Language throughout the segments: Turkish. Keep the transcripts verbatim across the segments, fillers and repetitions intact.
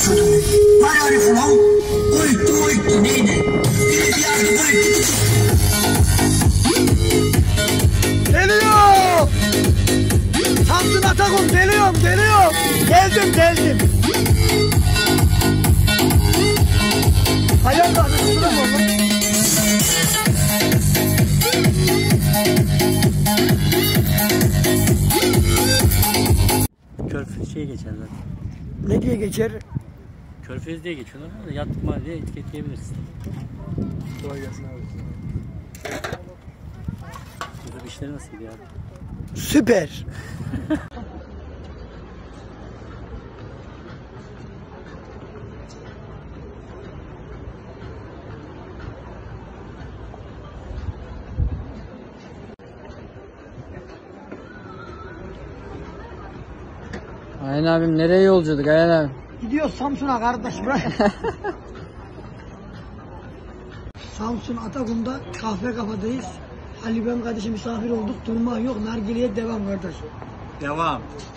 suddenly. Where are you from? Oytu oytu neydi? Biri bir yerde oytu. Geliyor! Samsun Atakum geliyorum geliyorum. Geldim geldim. Hayal da sıram oldu. Körfez şey geçer zaten. Ne diye geçer? Körfez diye geçiyorlar ama yattık mı diye etiketleyebilirsin. Kolay gelsin abi. Burada işleri nasıldı ya? Süper. Aynen abim, nereye yolculuk Aynen abi? Gidiyoruz Samsun'a kardeş buraya. Samsun Atakum'da kahve kafadayız. Ali ben kardeşim misafir olduk. Durma yok. Nargile'ye devam kardeş. Devam.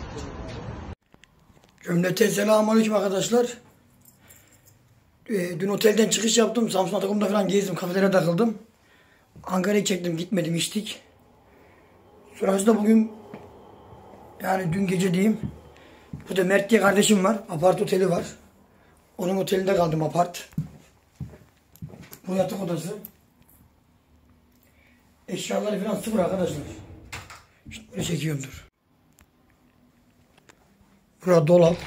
Cümleten selamünaleyküm arkadaşlar. Ee, dün otelden çıkış yaptım. Samsun Atakum'da falan gezdim. Kafelere takıldım. Ankara'ya çektim. Gitmedim, içtik. Sonrasında bugün, yani dün gece diyeyim. Burada Mert diye kardeşim var. Apart oteli var. Onun otelinde kaldım, apart. Bu yatak odası. Eşyaları falan sıfır arkadaşlar. İşte böyle çekiyorum, dur. Burada dolap.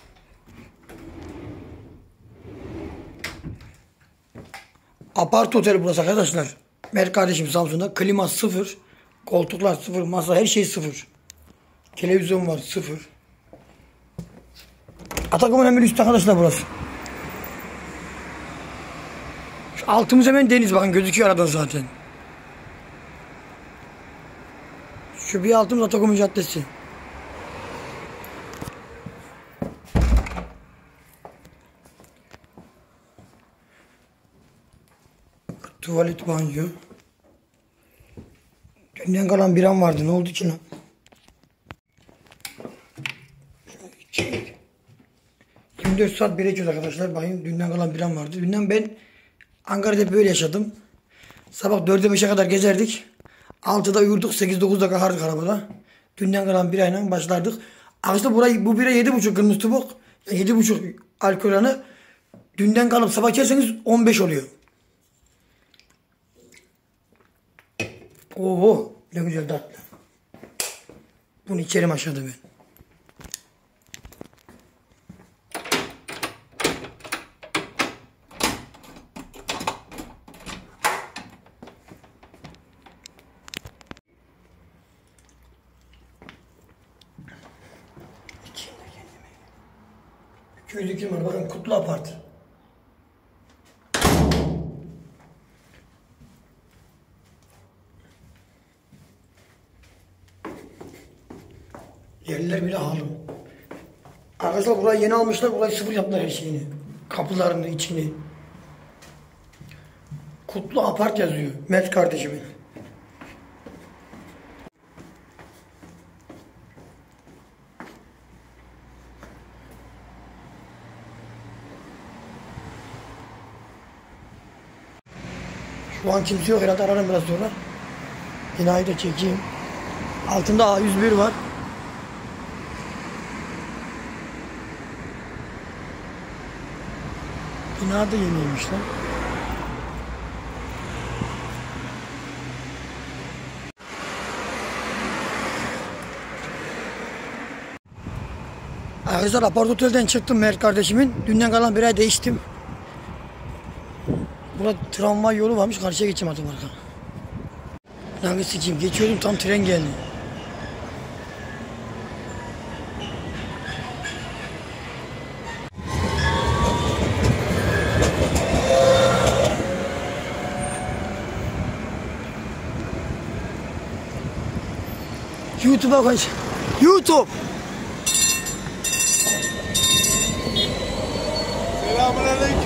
Apart otel burası arkadaşlar. Mert kardeşim Samsun'da. Klima sıfır. Koltuklar sıfır. Masa, her şey sıfır. Televizyon var sıfır. Atakum'un hemen üstü arkadaşlar burası. Şu altımız hemen deniz, bakın gözüküyor aradan zaten. Şu bir altımız Atakum Caddesi. Tuvalet, banyo. Dünden kalan bir an vardı, ne oldu ki lan? yirmi dört saat berekiyoruz arkadaşlar. Bakayım, dünden kalan bir an vardı. Dünden ben Ankara'da böyle yaşadım. Sabah dörde beşe kadar gezerdik. altıda uyurduk, sekiz dokuzda kalkardık arabada. Dünden kalan bir ayla başlardık. Arkadaşlar burayı, bu bira yedi buçuk kırmızı tubuk. Yani yedi buçuk alkol oranı. Dünden kalıp sabah içerseniz on beş oluyor. Oo, ne güzel tatlı. Bunu içerim aşağıda ben. Köyde kim var? Bakın, Kutlu Apart. Yerler bile halı. Arkadaşlar burayı yeni almışlar. Burayı sıfır yaptılar her şeyini. Kapılarını, içini. Kutlu Apart yazıyor. Mert kardeşimin. Şu an kimse yok herhalde, ararım biraz sonra. Binayı da çekeyim. Altında A yüz bir var. Bina da yeniymiş lan. Arkadaşlar apart otelden çıktım Mert kardeşimin. Dünden kalan bir ay değiştim. Burada tramvay yolu varmış, karşıya geçeceğim artık arka. Lan sikeyim, geçiyordum tam tren geldi. YouTube'a kaç. YouTube. Selamünaleyküm.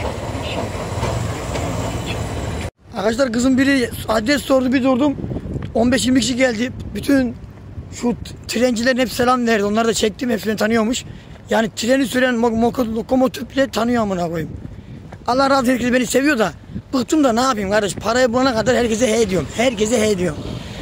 Arkadaşlar kızım biri adres sordu, bir durdum. on beş yirmi kişi geldi. Bütün şu trencilerin hep selam verdi. Onları da çektim. Hepsini tanıyormuş. Yani treni süren lokomotif bile tanıyor amına koyayım. Allah razı olsun, herkes beni seviyor da bıktım da ne yapayım kardeş, parayı bulana kadar herkese he diyorum. Herkese he diyorum.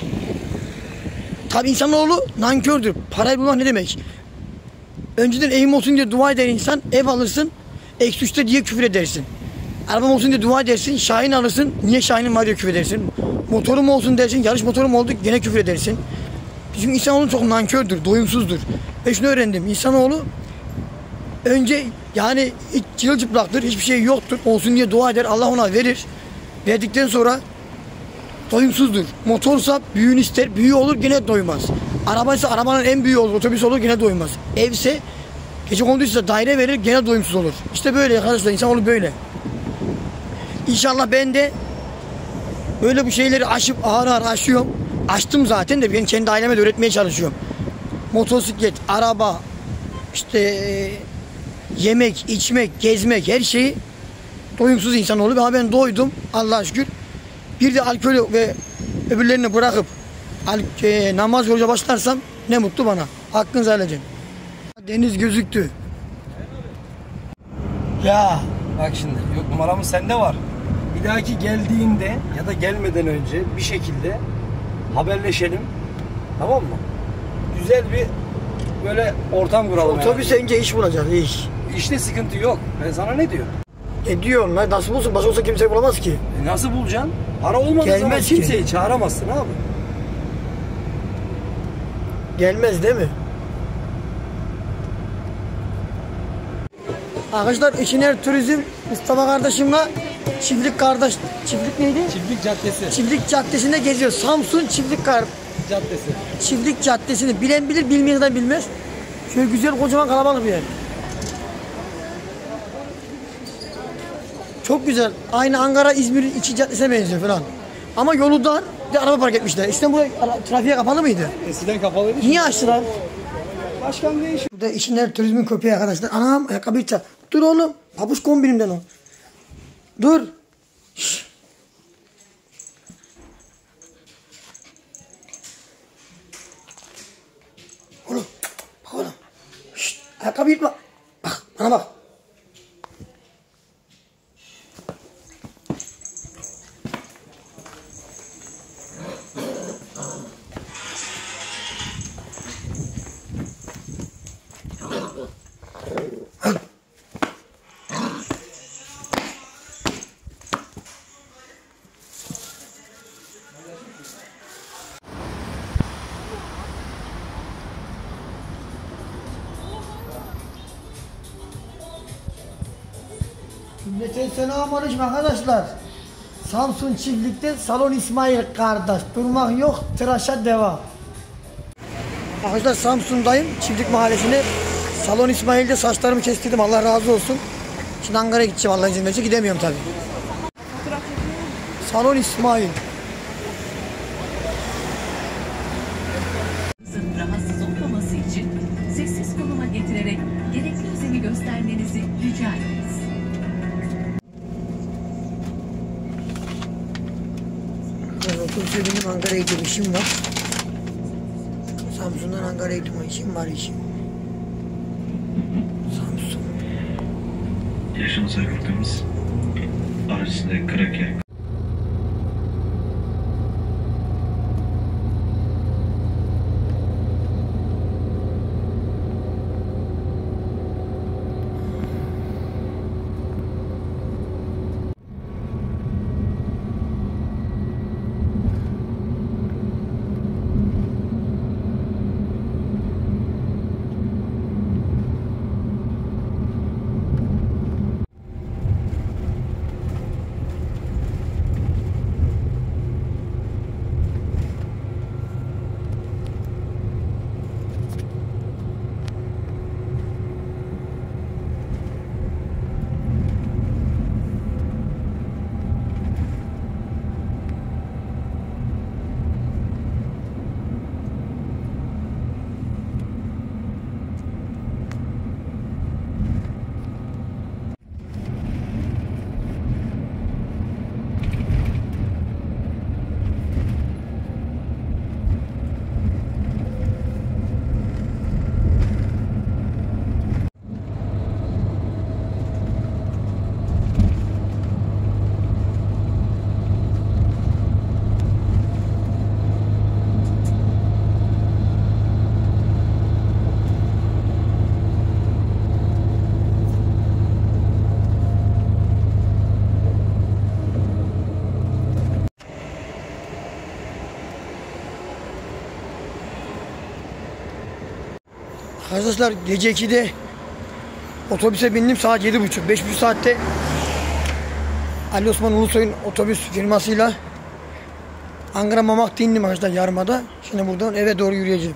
Tabi insanoğlu nankördür. Parayı bulmak ne demek? Önceden evim olsun diye dua eder insan, ev alırsın, eksi üçte diye küfür edersin. Arabam olsun diye dua edersin, Şahin alırsın, niye Şahin'im var diye küfür edersin. Motorum olsun dersin, yarış motorum oldu, gene küfür edersin. Çünkü insanoğlu çok nankördür, doyumsuzdur. Ve şunu öğrendim, insanoğlu önce yani hiç çırılçıplaktır, hiçbir şey yoktur, olsun diye dua eder, Allah ona verir. Verdikten sonra doyumsuzdur. Motorsa büyüğünü ister, büyüğü olur gene doymaz. Arabaysa arabanın en büyüğü olur, otobüs olur gene doymaz. Evse gece konduysa daire verir gene doyumsuz olur. İşte böyle arkadaşlar, insanoğlu böyle. İnşallah ben de böyle bu şeyleri aşıp ağır ağır aşıyorum. Açtım zaten de ben kendi aileme de öğretmeye çalışıyorum. Motosiklet, araba, işte yemek, içmek, gezmek, her şeyi doyumsuz insanoğlu. Ama ben doydum Allah'a şükür. Bir de alkolü ve öbürlerini bırakıp e, namaz kılmaya başlarsam ne mutlu bana. Hakkınızı helal edin. Deniz gözüktü. Ya Bak şimdi, yok numaramız sende var. Bir dahaki geldiğinde ya da gelmeden önce bir şekilde haberleşelim. Tamam mı? Güzel bir böyle ortam kuralım. otobüse ince iş bulacağız, iş. İşte sıkıntı yok. Ben sana ne diyorum? E diyorum lan, nasıl bulsun? Başka olsa kimse bulamaz ki. E nasıl bulacaksın? Para olmadığı Gelmez zaman ki. kimseyi çağıramazsın abi. Gelmez değil mi? Arkadaşlar İşiner Turizm Mustafa kardeşimle çiftlik kardeş çiftlik neydi? Çiftlik Caddesi. Çiftlik Caddesi'nde geziyor. Samsun Çiftlik Kar Caddesi. Çiftlik Caddesi'ni bilen bilir, bilmeyen de bilmez. Şöyle güzel kocaman kalabalık bir yer. Çok güzel. Aynı Ankara İzmir'in iki caddesine benziyor falan. Ama yolu dar, bir de araba park etmişler. İstanbul'da trafiğe kapalı mıydı? Eskiden kapalıydı. Niye açtılar? Başkan değişiyor. Burada İşiner Turizm'in köpeği arkadaşlar. Anam ayakkabıyı çal. Dur oğlum. Pabuç kombinimden o. Dur. Şşş. Oğlum. Bak oğlum. Şşş. Ayakkabıyı bak. Bak bana bak. Cümleten selamünaleyküm arkadaşlar. Samsun Çiftlik'te Salon İsmail kardeş. Durmak yok, tıraşa devam. Arkadaşlar Samsun'dayım. Çiftlik mahallesine. Salon İsmail'de saçlarımı kestirdim. Allah razı olsun. Şimdi Ankara'ya gideceğim Allah izin verirse. Gidemiyorum tabii. Salon İsmail. Rahatsız olmaması için sessiz konuma getirerek gerekli özeni göstermenizi rica ederiz. Otobüse bindim, Ankara'ya gidiyorum, işim var. Samsun'dan Ankara'ya gidiyorum, işim var işim. Samsun. Yaşam sigortamız aracında Kraker. Arkadaşlar gece ikide otobüse bindim, saat yedi buçuk. beş buçuk saatte Ali Osman Ulusoy'un otobüs firmasıyla Ankara Mamak'ta indim arkadaşlar Yarımada. Şimdi buradan eve doğru yürüyeceğim.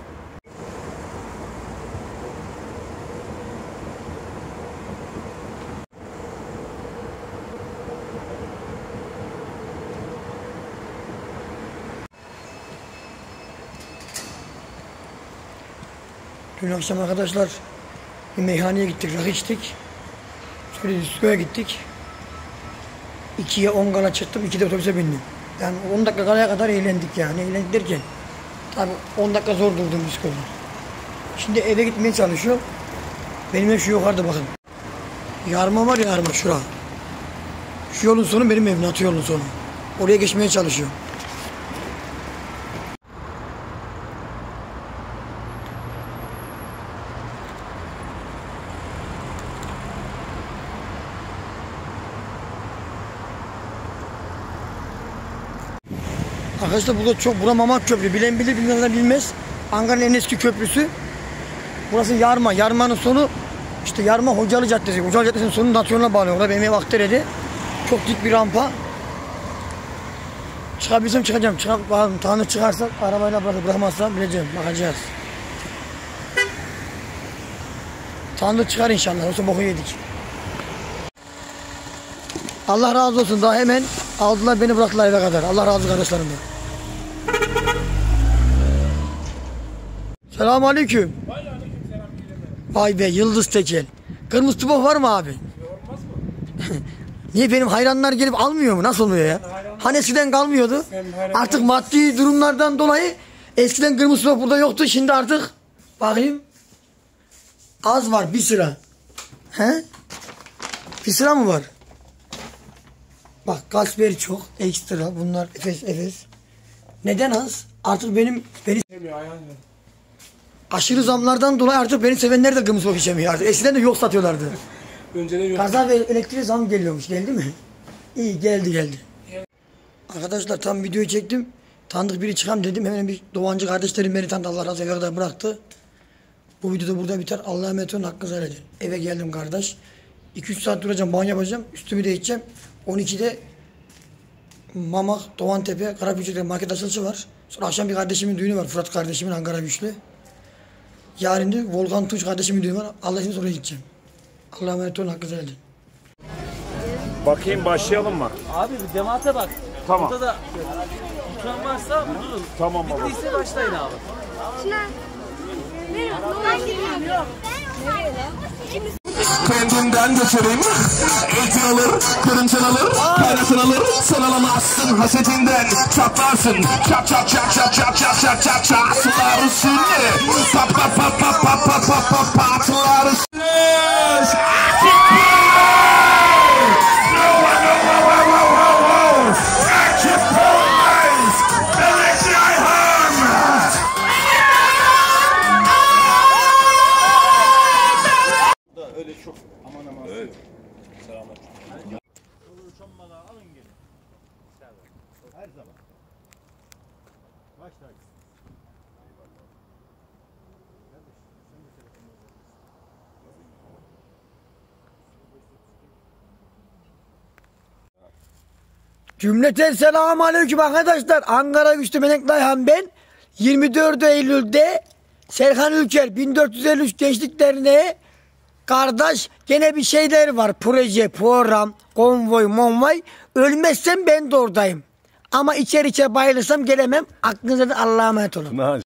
Dün akşam arkadaşlar bir meyhaneye gittik, rakı içtik. Sonra diskoya gittik. ikiye on kala çıktım, ikide otobüse bindim. Yani on dakika kalaya kadar eğlendik yani. Eğlendik derken tabii on dakika zor durdum diskoda. Şimdi eve gitmeye çalışıyor. Benim ev şu yukarıda bakın. Yarma var ya, yarma şura. Şu yolun sonu benim evim, Natı yolun sonu. Oraya geçmeye çalışıyor. Arkadaşlar burada çok, bura Mamak Köprü. Bilen bilir, bilmeyenler bilmez. Ankara'nın en eski köprüsü. Burası Yarma. Yarma'nın sonu işte Yarma Hocalı Caddesi. Hocalı Caddesi'nin sonu Nasyon'a bağlıyor. Orada benim ev Akdere'de. Çok dik bir rampa. Çıkabilsem çıkacağım. Çıkar, bakalım Tanrı çıkarsa arabayla bırakıp bırakmazsa bileceğim. Bakacağız. Tanrı çıkar inşallah. Yoksa boku yedik. Allah razı olsun. Daha hemen aldılar beni, bıraktılar eve kadar. Allah razı olsun kardeşlerimden. Selamun aleyküm. Vay be, Yıldız Tekel. Kırmızı tübok var mı abi? Olmaz mı? Niye benim hayranlar gelip almıyor mu? Nasıl oluyor ya? Hani eskiden kalmıyordu. Artık maddi durumlardan dolayı eskiden kırmızı tübok burada yoktu. Şimdi artık bakayım. Az var, bir sıra. He? Bir sıra mı var? Bak Gasper çok ekstra. Bunlar Efes Efes. Neden az? Artık benim beni aşırı zamlardan dolayı artık beni sevenler de kırmızı tübok içemiyor artık. Eskiden de yok satıyorlardı. Önceden yok. Kaza ve elektriğe zam geliyormuş. Geldi mi? İyi, geldi geldi. Arkadaşlar tam videoyu çektim. Tanıdık biri çıkam dedim. Hemen bir Doğancı kardeşlerim beni tanıdı. Allah razı olsun, eve kadar bıraktı. Bu video da burada biter. Allah'a emanet olun. Hakkınızı helal edin. Eve geldim kardeş. iki üç saat duracağım. Banyo yapacağım. Üstümü değişeceğim. on ikide Mamak, Doğantepe, Karabüçük'te market açılışı var. Sonra akşam bir kardeşimin düğünü var. Fırat kardeşimin, Ankara Güçlü. Yarın da Volkan Tunç kardeşimin düğünü var. Allah için oraya gideceğim. Allah'a emanet olun. Hakkınızı helal edin. Bakayım, başlayalım mı? Abi bir cemaate bak. Tamam. Burada da lütfen varsa durun. Tamam baba. Bittiyse başlayın abi. Kendimden götüreyim. Eğitim alır, kırıntın alır, parasın alır. Sen alamazsın hasetinden. Çatlarsın. Çat çat çat çat çat çat çat çat çat. Atlarsın. Pat pat pat pat pat pat pat pat patlarsın. Cümleten selamun aleyküm arkadaşlar. Ankara Güçlü Menek Dayhan ben. yirmi dört Eylül'de Serkan Ülker bin dört yüz elli üç Gençlik Derneği kardeş gene bir şeyler var. Proje, program, konvoy, monvoy. Ölmezsem ben de oradayım. Ama içer içer bayılırsam gelemem. Aklınıza da Allah'a emanet olun.